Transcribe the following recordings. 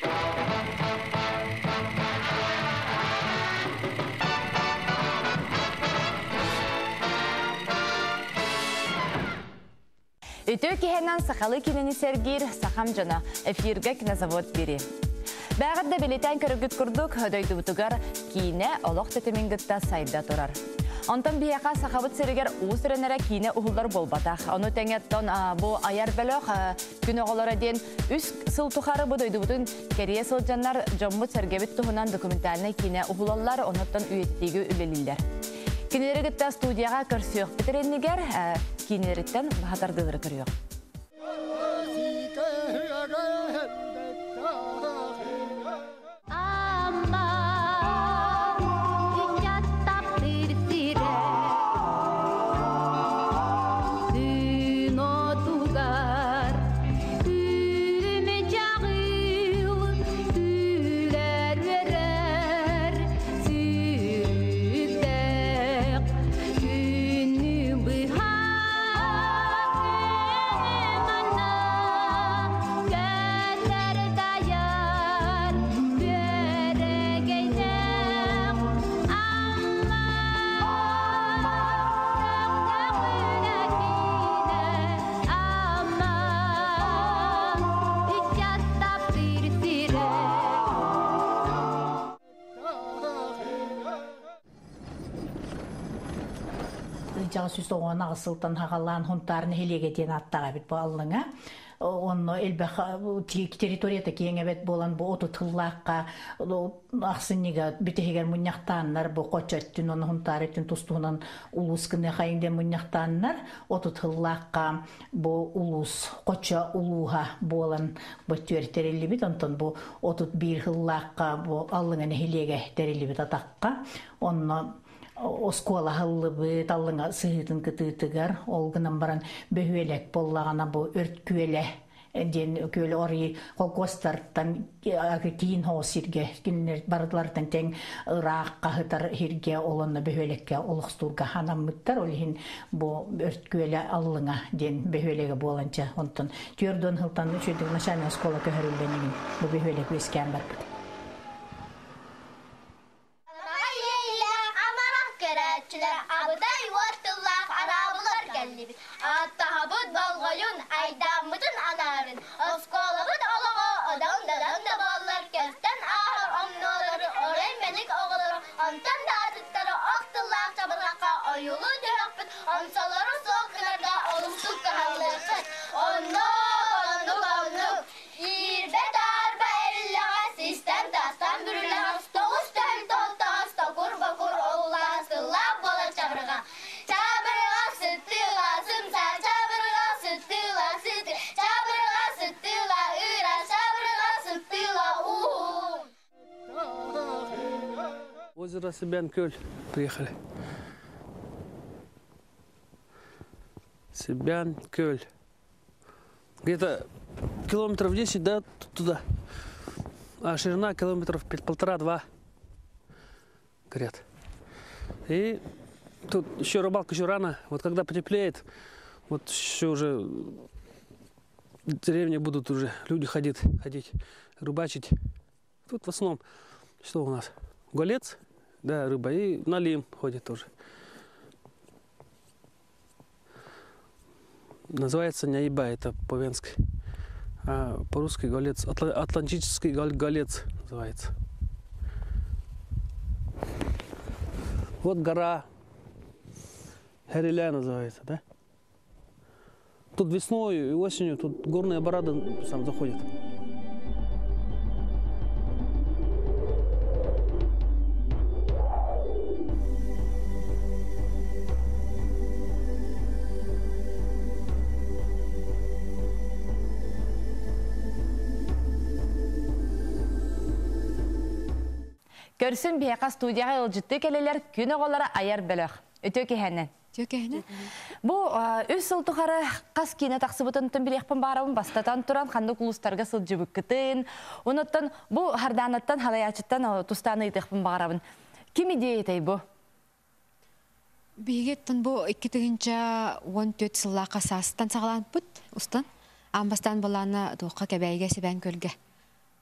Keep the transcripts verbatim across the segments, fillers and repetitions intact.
Өтө кихенен сақалы кинени сергир сақам жана эфирге кинозавод бири. Бәғырда билетен көрігіт күрдік, өдойді бұтығар кейіне олық тетемеңгітті сайда тұрар. Онтан бияқа сақабыт сергер ұсыренері кейіне ұғылдар болбатақ. Оны тәңеттен бұл аяр бәліқ күн оғылары ден үс сыл тұқары бұдойды бұтын кәрие сылжанлар жоммыт сергебіт тұғынан документаліне кейіне ұғылалар, оныттан үйеттегі үлелілер. Кинерігітті студияға көрсіөк бітеренігер, кинеріттен бағатардығыры көріөк. Süs oğana asıltan hağalan huntarını helege attağa bit bu allığına. Onu elbək territoriyada kiyengəbət bolan bu otu tıllaqqa ақсынниga bitehegər munyaqtanlar bu qoçatın onu huntar etin tustuğunun uluskını xayında munyaqtanlar otu tıllaqqa bu ulus qoça uluha bolan bu territoriyli bit ondan bu otu bir hıllaqqa bu allığına helege terili bit ataqqa onu Oskola hallıbı tallığa sığıtın kıtıtıgar olgınan baran böhüelek bollağına bu örtküele den köle orayı kolkostartan kiin hoosirge kinner barıtlardan ten Irak'a hıtar hirge olanna böhüelekke oluxturga hanamıttar olihin bu örtküele allığına den böhüelege bolanca ondan tüyordun hıltan şöydük naşani oskola köhörülbenin bu böhüelek vesken barıt. Attahabıd balgayın aydamıdın anarın Oskolavıd olağı odan dadan da ballar Kösten ahır omnoları orayın menik oğulları Ondan da atıtları oktullar çabırlaka oyulu döhöpüt Onsaları soğuklarda olumsuz kahallıkıt Onnuk onnuk onnuk İrbe darba erillağa sistem dastan bürülen Stoğuz tül tolta hasta kur bakur oğula Sılla bola çabırga Çabırga sıttı lazım sen çabırga sıttı la sıttı Çabırga sıttı la üra çabırga sıttı la uuu Озеро Себян-Кёль приехали. Себян-Кёль. Где-то километров десять, да, туда. А ширина километров полтора-два, говорят. И тут еще рыбалка еще рано. Вот когда потеплеет, вот еще уже в деревне будут уже люди ходить, ходить, рыбачить. Тут в основном что у нас? Голец, да, рыба, и налим ходит тоже. Называется няйба, это по-венски. А по-русски голец, атлантический голец называется. Вот гора Хереля называется, да? Тут весной и осенью тут горные барады сам заходят. Көрсін бияқа студияға ылжытты келелер күн оғалары аяр бөліқ. Өте кехенен. Бұ өз сылтықары қас кейіне тақсы бұтынтын бір еқпін барауын бастатан тұран қанды құлыстарға сылжы бүккітін. Оныттан бұ харданаттан, халаячыттан тұстаны етеқпін барауын. Кем идея етай бұ? Бейгеттін бұ екі түгінші он төрт сылла қасастан сағаланып бұд, ұстан. Амбастан боланы тұққа кәбәйге Себян-Көлге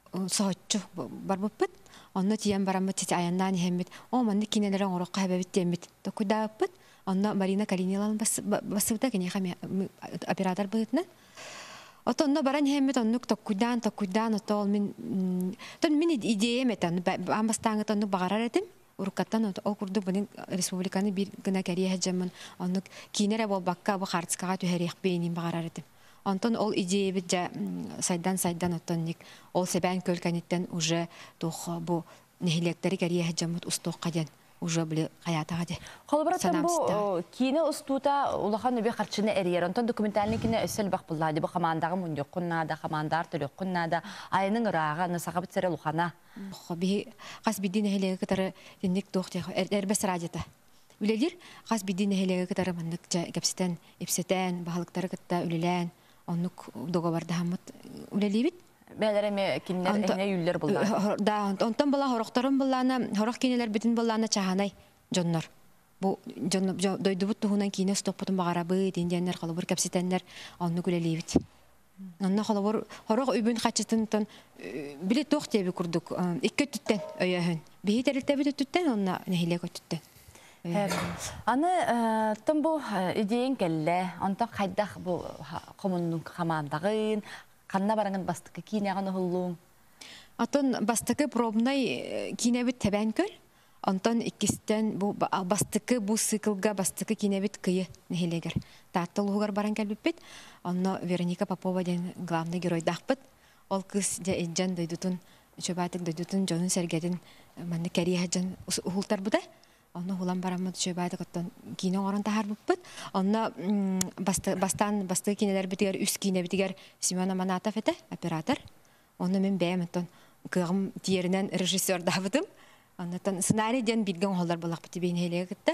соочу бар буппут. Онно тиен барамыт тити аяндан хеммит. О манны кинелерен орокка хебебит теммит. Токудааппыт. Онно Марина Калинилан басыбыта кене хами оператор бытны. Ото онно баран хеммит оннук токудан токудан отол мин тон мин идея метан амбастаңы тонну багарар этим. Урукаттан ол курду бунин республиканы бир гына кәрие хаҗамын. Оннук кинере бол бакка бу хартскага төһәрих бейнин багарар этим. Антон ол идея бит сайдан сайдан оттонник ол себен көлкәниттен уже тух бу нехилектери кәрие хаҗамыт устук каден уже биле хаятага де. Холбараттан бу кине устута улахан бе харчыны эрьер. Антон документальный кине өсел бак буллады. Бу командага мунья куннада, командар төлө куннада, айның рага насага битсере лухана. Хоби кас бидин нехилеге катары динник тохте эрбес радиота. Үлелер кас бидин нехилеге катары мандык кепсетен, ипсетен, бахалыктары кытта үлелән. Оннук договарда хамыт үлелибит. Бәләреме кинләр эне юлләр булды. Да, онтон бала хорохтарын булланы, хорох кинеләр битин булланы чаханай жоннор. Бу жон дойдубут туһунан кине стоппутун багарабы диндәннәр халыбыр капситәннәр онну үлелибит. Онна халыбыр хорох үбүн хачытын биле тохте би курдук. Икке түттен өйәһен. Бихи тәрелтә бит түттен онна нехиле көттен. Аны тым бу идеян келле, онта кайдах бу коммунның командагын, канна баранган бастыкы киняганы хуллуң. Атын бастыкы пробный кинебит тебән көл. Антон иккистен бу бастыкы бу циклга бастыкы кинебит кыйы нехилегер. Таттылугар баран келбит. Онно Вероника Попова ден главный герой дахпыт. Ол кыз де эджен дойдутун, чөбатык дойдутун жонун сергедин манны кәрие хаҗан ухултар буда. Онно хулан барамыт чөбайды коттон кине орон тахар буппут. Онно бастан басты кинелер битигер үс кине битигер Семен Аманатов эте оператор. Онно мен бәметтон кыгым тиеринен режиссер дабытым. Оннотон сценарий ден билген холлар булак бити бейин хелеге кытта.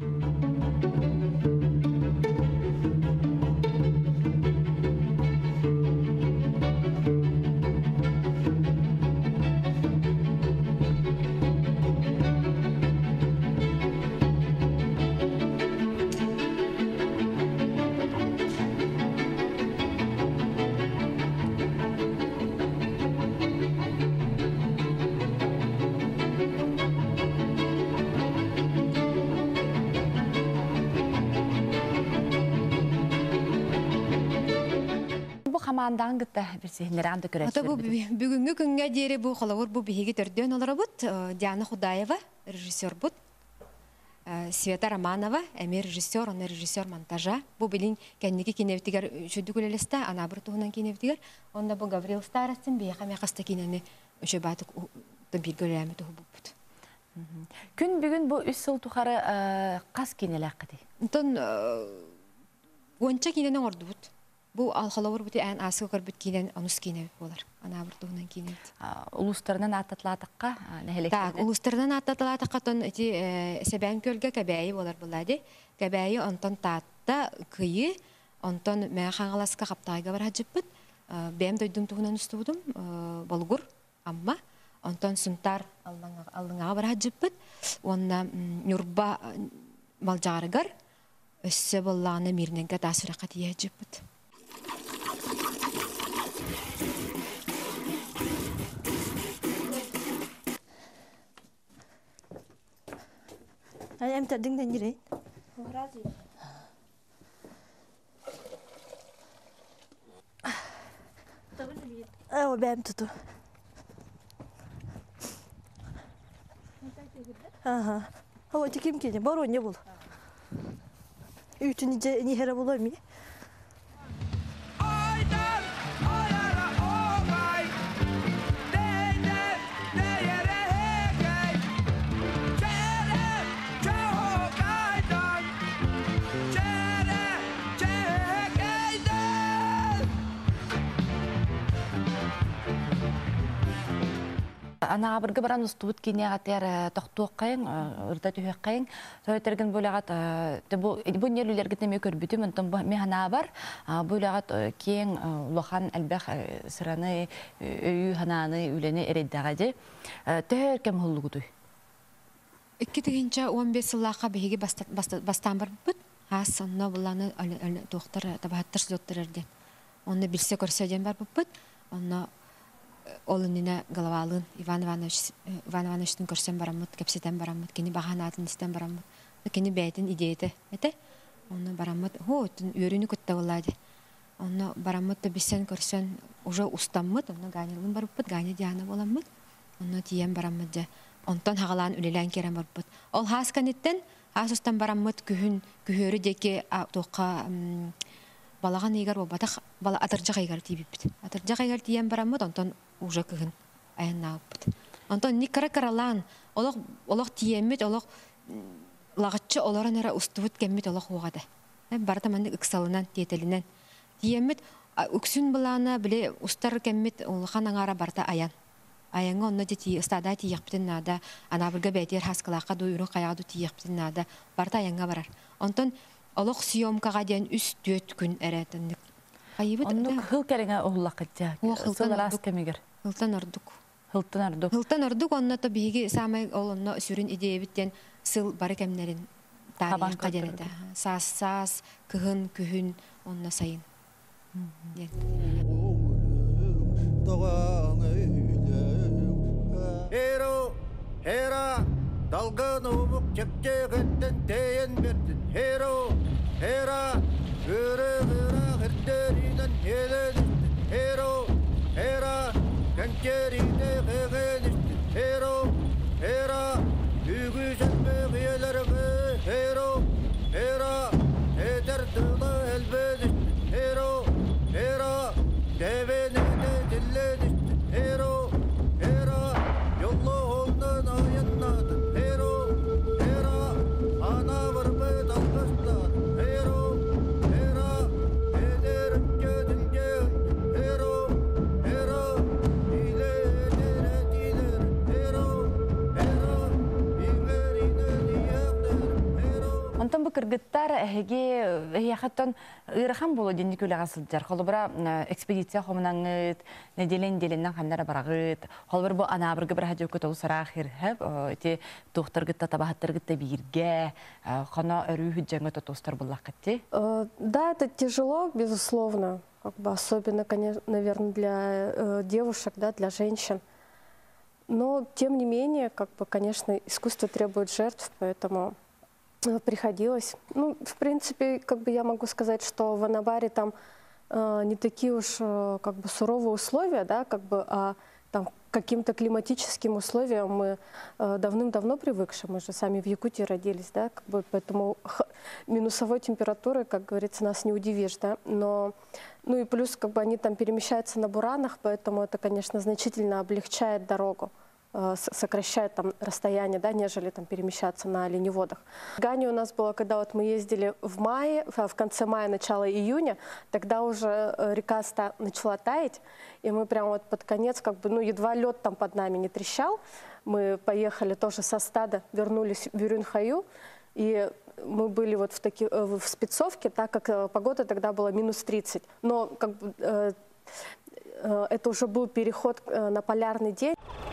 Командаң гытта бирсенер анды көрәчтер. Ата бу бүгүнгү күнгө дире бу холовор бу биһиги төрдөн олар бут. Диана Худаева режиссер бут. Света Романова эмер режиссер, она режиссер монтажа. Бу билин кенники кинебитигер шүдү күлелесте, ана бир тугунан кинебитигер. Онда бу Гаврил Старостин бия хаме каста кинени өшө батык да бир көрәме ту бут. Күн бүгүн бу үч жыл тухары кас кинелек кыды. Тон гонча киненен орду бут. Бу алхалавыр бути ан асыгы көрбүт кинен анус кине болар. Ана бир тугунан кине. Улустарынан аттатлатыкка нехелек. Так, улустарынан аттатлатыкка тон эти себен көлгө кабайы болар булады. Кабайы онтон татта кыйы, онтон мен хангаласка каптайга бар хаҗыппыт. Бем дойдум тугунан устудум, болгур, амма онтон сунтар аллаңа аллаңа бар хаҗыппыт. Онна нурба малжарыгар өссө болланы мирненге тасыракка тиежиппыт. Em thật đứng lên như đấy. Ờ, bé em tụt. Aha. Hava çekim ki, baro ne bul. Üçüncü ni hera bulayım mı? Ана абыргы баран устубут кинега тер токтук кайын, урда түйөк кайын. Сөйтерген булягат бу бу нелүлерге теме көрбүтүм, онтон мен хана бар. Булягат кең улахан албах сыраны өйү хананы үлени эреддагады. Төр кем холлугуду. Икки тегенче он беш жылга биги бастан бар бут. Хас сонно буланы доктор табаттыр доктор эрден. Онны билсе көрсөдөн бар бут. Онно олынына Головалын Иван Иванович Иван Ивановичтың көрсен барамыт, кепсетен барамыт, кені бағанатын істен барамыт, кені бәйтін идеяты, әті? Оны барамыт, хо, өттін өріні көтті олади. Оны барамыт та бісен көрсен уже устаммыт, оны ганилын барыппыт, гани диана боламыт, оны тиен барамыт же. Онтон хағалан үлелән керен барыппыт. Ол хас канеттен, хас устан барамыт күхін, күхөрі деке тоққа балаған егер ол батақ бала атыржақ егер тейбіппіт. Атыржақ егер тиен барамыт, онтон уже күхін айын нағыппыт. Онтон не кара-каралан, олық тиеммет, олық лағытчы оларын әрі ұстывыт кәммет олық оғады. Барата манды үксалынан, тиетелінен. Тиеммет, үксін бұланы біле ұстар кәммет олыған аңара барта аян. Аянға онна де стада тиекпітін нада, анабырға бәйтер хаскалаққа дойырын қаяғыду тиекпітін нада, барта аянға барар. Онтон олық съемкаға дейін үст дөт күн әрәтіндік. Оннық хыл кәріңе оғылақ етті. Сылар ас кәмегер. Хылтан ордық. Хылтан ордық. Хылтан ордық, онна та бейге самай олынна сүрін идея біттен сыл бары кәмнерін тарихқа денеті. Сас-сас, күхін, күхін, онна сайын. Эро, эра, далган обук чепчегеттен тейен бердин. Эро, эра, өрө өрө хертеринен еледин. Эро, эра, канчерине хегенистин. Эро, эра, үгүзенме гыяларга. Эро, эра, эдердыла элбедистин. Эро, эра, девенене дилledistin. Эро, эра, yolluğundan ayanladın. Hero, hera, ana varbe dalgasladın. Hero, hera, ederim gödünge öldün. Hero, hera, dile edere dilerim. Hero, hera, biberine diyeklerim. Hero. Онтон бу кыргыттар эһиги эһиахаттан ырахан болу динди күлэҕэ сылдьар. Холобура экспедиция хомунаңыт, неделен деленнен ханнара барагыт. Холобур бу анабыргы бир хадьөкө толу сараахыр хэп, ити тухтаргытта табахаттаргытта бирге, хана өрүүхүт жаңы тотустар буллаккатти. Да, это тяжело, безусловно, как бы особенно, конечно, наверное, для э, девушек, да, для женщин. Но тем не менее, как бы, конечно, искусство требует жертв, поэтому приходилось. Ну, в принципе, как бы я могу сказать, что в Анабаре там э, не такие уж э, как бы суровые условия, да, как бы, а там к каким-то климатическим условиям мы э, давным-давно привыкши. Мы же сами в Якутии родились, да, как бы, поэтому минусовой температуры, как говорится, нас не удивишь, да. Но, ну и плюс, как бы, они там перемещаются на буранах, поэтому это, конечно, значительно облегчает дорогу, сокращает там расстояние, да, нежели там перемещаться на оленеводах. В Гане у нас было, когда вот мы ездили в мае, в конце мая, начало июня, тогда уже река начала таять, и мы прямо вот под конец, как бы, ну, едва лед там под нами не трещал. Мы поехали тоже со стада, вернулись в Юрюнхаю, и мы были вот в, таки, в спецовке, так как погода тогда была минус тридцать. Но как бы, э, э, это уже был переход на полярный день.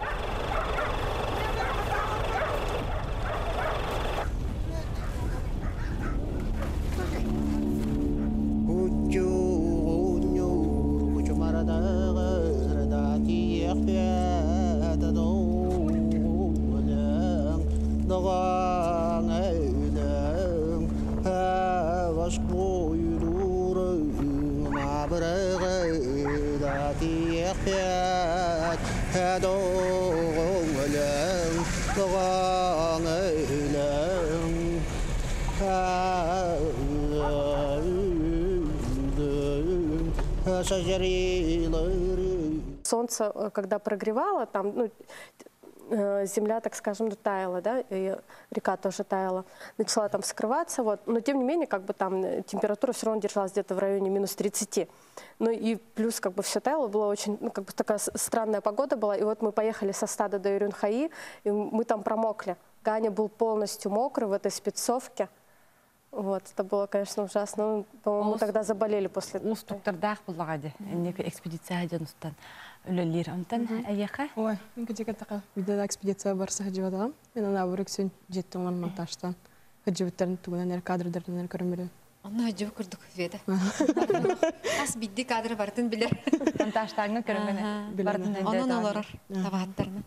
Солнце, когда прогревало, там, ну, земля, так скажем, таяла, да, и река тоже таяла, начала там скрываться, вот, но тем не менее, как бы там температура все равно держалась где-то в районе минус тридцати. Ну и плюс, как бы, все таяло, была очень, ну, как бы такая странная погода была, и вот мы поехали со стада до Юрюнхаи, и мы там промокли. Ганя был полностью мокрый в этой спецовке. Вот, это было, конечно, ужасно. По-моему, мы тогда заболели после этого. Устуктардах буллагади, нека экспедиция жанустан үлелер антан аяха. Ой, инкече катака бидда экспедиция барса хаҗыбадам. Мен ана бүрек сен жеттем монтажтан. Хаҗыбыттарын тугунан эр кадрдарын көрмөрө. Onu hacı kurduk veda. As biddi kadrı bartın bilir. Montajtagını körmene. Onun olur. Tabahatlarını.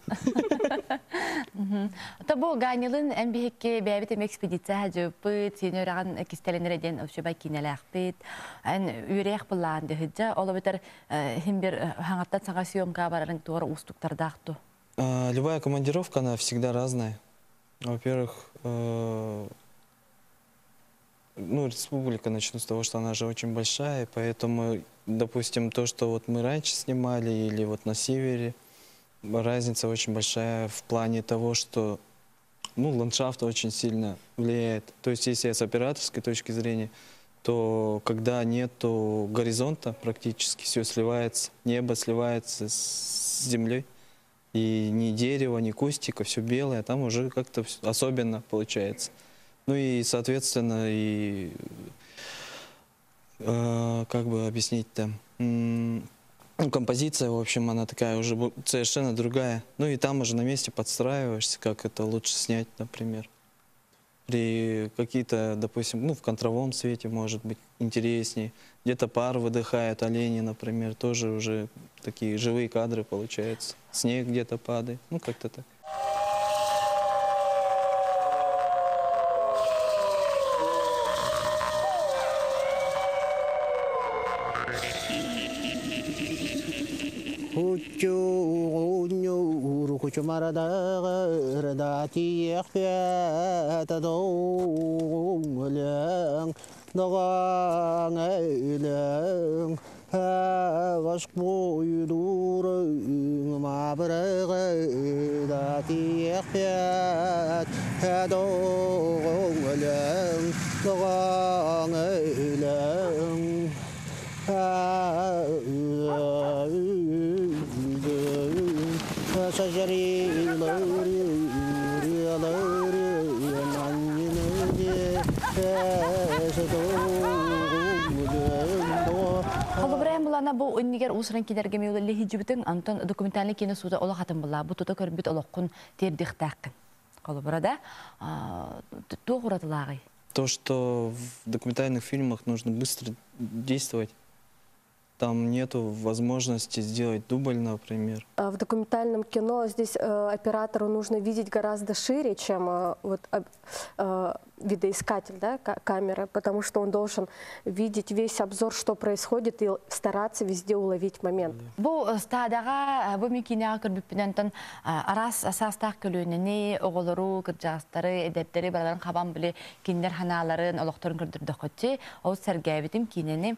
Ta bu ganylın en bihekki bäbit ekspedisiya hajıpıt, seni öğren kistelenir eden öşebay kinelakpit. En ürek bulandı hıca. Ola biter hem bir hangatta sağa syomka bararın doğru ustuktardaqtu. Любая командировка, она всегда разная. Во-первых, ну, республика, начну с того, что она же очень большая, поэтому, допустим, то, что вот мы раньше снимали или вот на севере, разница очень большая в плане того, что, ну, ландшафт очень сильно влияет. То есть, если с операторской точки зрения, то когда нету горизонта, практически все сливается, небо сливается с землей, и ни дерева, ни кустика, все белое, там уже как-то особенно получается. Ну и, соответственно, и э, как бы объяснить-то, ну, композиция, в общем, она такая уже совершенно другая. Ну и там уже на месте подстраиваешься, как это лучше снять, например. При какие-то, допустим, ну, в контровом свете, может быть, интереснее. Где-то пар выдыхает, олени, например, тоже уже такие живые кадры получаются. Снег где-то падает, ну, как-то так. Aşk boyduğuma bırakıda tiyekfiyat Hedon ölüm, doğan ölüm Şaşarıları, rüyaları, annini Холобраем булана бу өннигер усран кидерге меулы хиҗибитен Антон документальный кино суда ола хатын була. Бу тота көрбит олоқкун тердихтакын. Холобрада тугуратылагы. То, что в документальных фильмах нужно быстро действовать. Там нету возможности сделать дубль, например. В документальном кино здесь э, оператору нужно видеть гораздо шире, чем э, вот, э, видоискатель, да, камеры, потому что он должен видеть весь обзор, что происходит, и стараться везде уловить момент. Бу стадага бу микинега көрбүппүнөн арас асастак көлөнүнү оголору кыржастары эдептери бараларын кабан биле киндер ханаларын олокторун көрдүрдүк көчү ол сергебитим кинени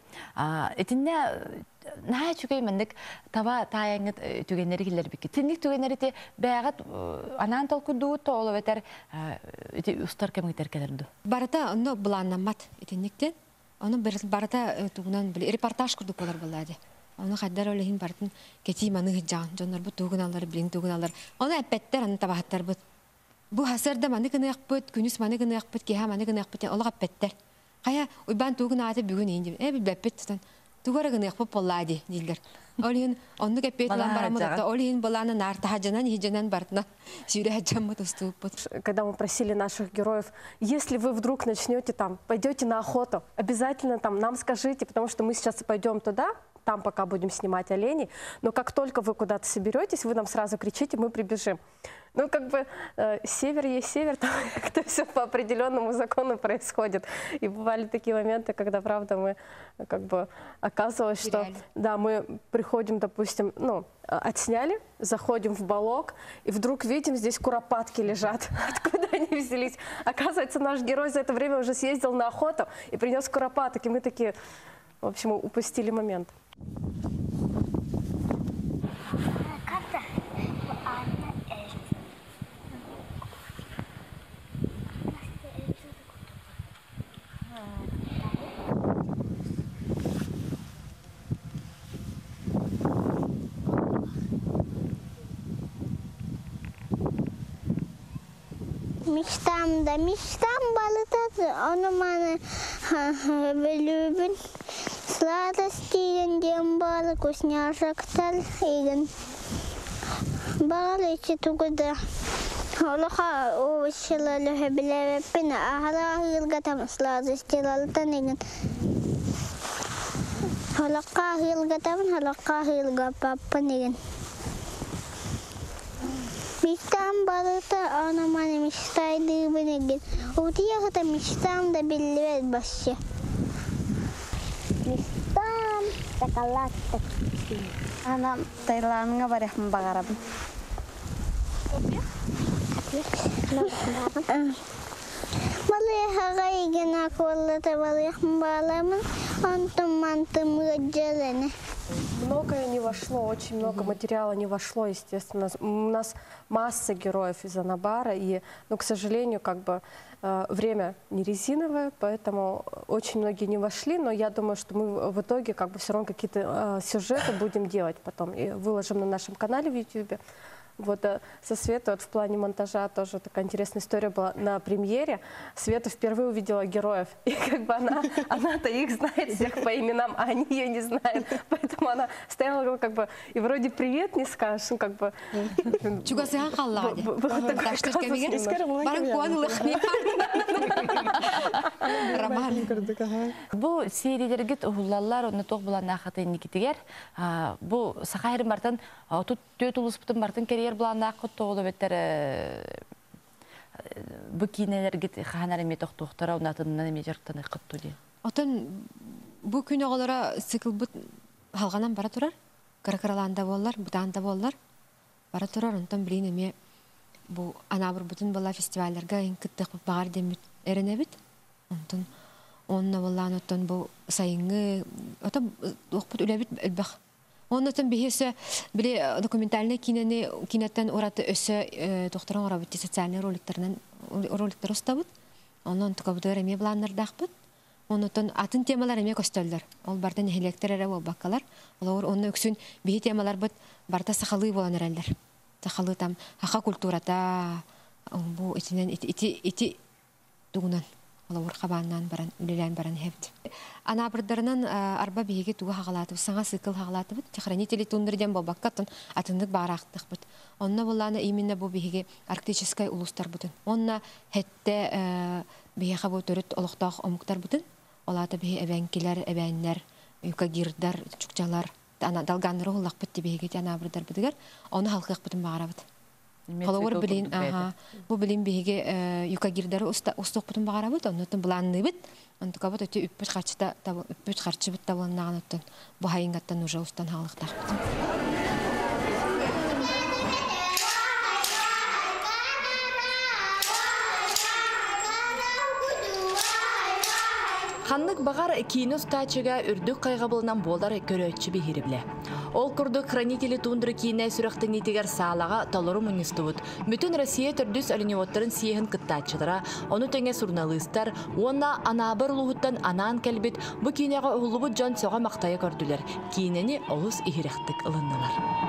этинне Наа чүгей мендик таба таяңыт түгеннери киллер бикки. Тинник түгеннери те бәгат анан толкуду толо ветер ити устар кемгитер келерду. Барата оно буланнамат итинниктен. Оны барата тугунан били репортаж курдук болар булады. Оны хаддар олехин бартын кети маны жан жоннор бу тугуналар билин тугуналар. Оны аппеттер аны табахаттар бу. Бу хасарда маны кынаяк бут, күнүс маны кынаяк бут, кеха маны кынаяк бут. Олга аппеттер. Кая уйбан тугунаты бүгүн инди. Э билбеппеттен. Тугарагын яхпы поллади дилдер. Олин онны кепетлан барамыда. Олин баланы нарта хаджанан хиджанан бартна. Сюре хаджамы туступут. Когда мы просили наших героев, если вы вдруг начнете там, пойдете на охоту, обязательно там нам скажите, потому что мы сейчас пойдем туда, там пока будем снимать оленей, но как только вы куда-то соберетесь, вы нам сразу кричите, мы прибежим. Ну, как бы э, север есть север, там как-то все по определенному закону происходит. И бывали такие моменты, когда, правда, мы как бы оказывалось, что да, мы приходим, допустим, ну, отсняли, заходим в балок, и вдруг видим, здесь куропатки лежат. Откуда они взялись? Оказывается, наш герой за это время уже съездил на охоту и принес куропаток, и мы такие, в общем, упустили момент. Мечтам да мечтам балытады, оны маны білубін. Сладостейден дем балы, вкусняшектер еген. Балы içi тугыда Олоха овощилары хебелеве пина ахала хилга тамсла застилал танеген. Халака хилга там халака хилга папанеген. Мистам барыта анамани мистай дыбенеген. Утия хата мистам да биллевет басче. Мистам такалатта. Анам тайланга барахм багараб. Малеха гайгена коллата барахм баламын. Антум антум раджалене. Многое не вошло, очень много материала не вошло, естественно. У нас масса героев из Анабара, и, ну, к сожалению, как бы э, время не резиновое, поэтому очень многие не вошли, но я думаю, что мы в итоге как бы все равно какие-то э, сюжеты будем делать потом и выложим на нашем канале в YouTube. Вот э, со Светой вот в плане монтажа тоже такая интересная история была на премьере. Света впервые увидела героев, и как бы она, она-то их знает всех по именам, а они ее не знают. Поэтому она стояла как бы, и вроде привет не скажешь, ну как бы... Чугасыған қаллады. Таштыр кәмеген, барын қуанылық не Роман. Бұл сериелергет ұғылалар, оны тоқ бұлан ақыты некетігер. Бұл сақайрын бартын, тұт төт ұлыс бұтын бартын керер бұлан ақыт тоғылы беттер бұл кейнелергет қағанар еме тоқтықтыра, ұнатынынан еме жарқтаны қытту де. Отын бұл күн оғылара сықыл бұт халғанан бара тұрар, қарақараланда болылар, бұтанда болылар, бара тұрар, ұнтан білейін еме бұл анабыр бұтын бұла фестивалерға ең күттіқ бағар демет әріне біт. Онтон онна боллан оттон бу сайыңы ота оқпут үлебит элбах. Оннотон бихесе биле документальный кинени кинаттан ораты өсө докторон орабыт социальный роликтернен роликтер устабыт. Онон тукабыдыр эме бланнардахпыт. Оннотон атын темалар эме көстөлдөр. Ол бардан электер эре бол баккалар. Олар онны өксүн бихи темалар быт барта сахалы болан эрелдер. Сахалы там хака культурата бу итинен ити ити дугунан олар қабаннан баран үлелен баран хепт. Ана бирдарынан арба биеге туга хагалаты, саңа сыкыл хагалаты бит. Хранители тундырден бабаккатын атындык барактык бит. Онна буланы именно бу биеге арктический улустар бутын. Онна хетте биега бу төрөт олуктак омуктар бутын. Олата бие эбенкилер, эбеннер, юкагирдар, чукчалар, ана далганры улак бит биеге ана бирдар битигер. Оны халкык бутын багарабыт. Халауыр білін, бұл білін бейге юкагирдары ұстық бұтын бағара бұд, онытын бұланны бұд, онтыға бұд өте үппіт қарчы бұд табылыннаған өттін бұл хайыңғаттан ұжа ұстан халықтақ бұд. Ханнык бағар кейіні ұстачыға үрдік қайғабылынан болар көрөтші бейіріблі. Ол күрдік хранители тундыры кейіне сүріқтің етігер сағалаға талыры мұнысты бұд. Мүтін Россия түрдіс әлінеуаттарын сиехін кыттачылара, оны тәңе сұрналыстар, онна анабыр ұлғыттан анан кәлбет, бұ кейінеға ұлы бұд жан соға мақтайы көрділер. Кейінені олыс ихиректік ылыннылар.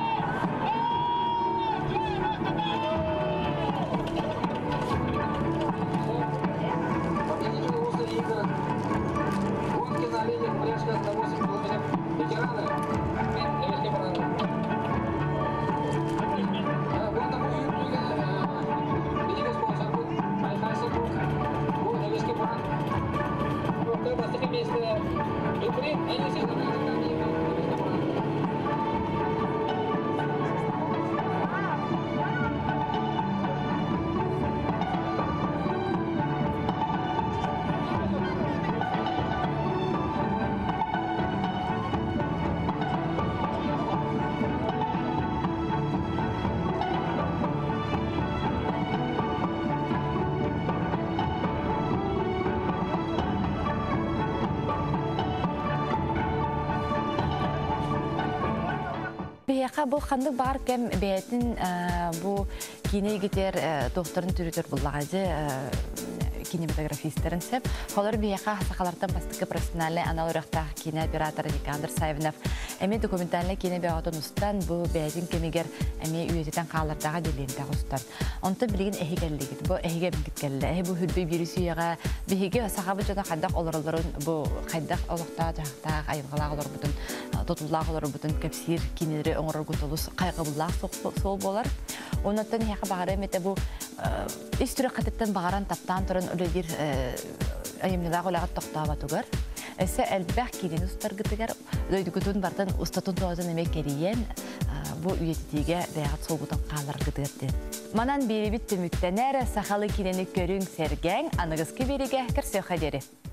Бияқа бұл қандық бар кәм бәйтін бұл кейіне кетер доқторын түрітер бұллағазы кинематографистерін сәп. Қолыр бияқа сақалардан бастықы профессиональный аналорықтағы кине операторы Никандр Саевнов. Әме документальный кине бәғатын ұстан бұл бәйтін кемегер әме үйететен қалардағы делендегі ұстан. Онты білген әхі кәлігіт. Бұл әхіге бінгіт кәлі. Әхі бұл хүрбей берісі еға бігеге сақабы жана қайдақ олырыларын бұл қайдақ олықтағы жағықтағы айынғалағы олар бұтын, тотылағы олар бұтын кәпсир кинелері оңырыр күтіліс қайғы бұллақ сол болар. Онаттан яқа бағары әметі бұл истүрі қатыттан бағаран таптан тұрын өледір айымнылағы олағат тоқтаға тұғыр. Әсі әлбәқ кейден ұстар күтігер, дөйдігітін бартын ұстатын тоғызын әмек керейен бұл үйететіге дәйғат сол бұтын қалар күтігерді. Манан бері бітті мүктенер, сақалы кейдені көрің сәрген, анығыз кебереге кірсе қадері.